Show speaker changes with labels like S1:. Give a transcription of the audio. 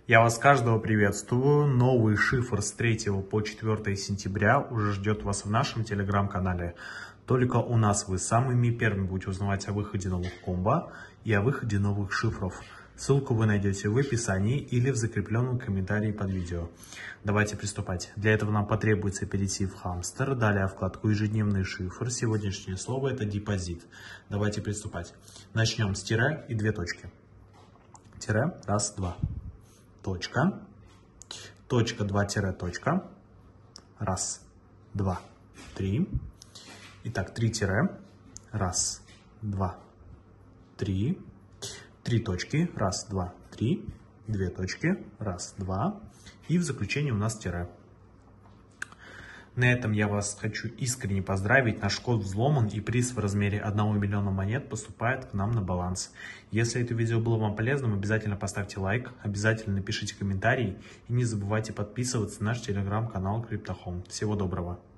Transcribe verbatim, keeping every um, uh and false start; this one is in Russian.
S1: Я вас каждого приветствую. Новый шифр с третьего по четвёртое сентября уже ждет вас в нашем телеграм-канале. Только у нас вы самыми первыми будете узнавать о выходе новых комбо и о выходе новых шифров. Ссылку вы найдете в описании или в закрепленном комментарии под видео. Давайте приступать. Для этого нам потребуется перейти в Hamster, далее вкладку «Ежедневный шифр». Сегодняшнее слово – это депозит. Давайте приступать. Начнем с тире и две точки. Тире, раз, два. Точка. Точка, два, тире, точка. Раз, два, три. Итак, три тире. Раз, два, три. Три точки. Раз, два, три. Две точки. Раз, два. И в заключение у нас тире. На этом я вас хочу искренне поздравить. Наш код взломан, и приз в размере одного миллиона монет поступает к нам на баланс. Если это видео было вам полезным, обязательно поставьте лайк, обязательно напишите комментарий и не забывайте подписываться на наш телеграм-канал CryptoHome. Всего доброго!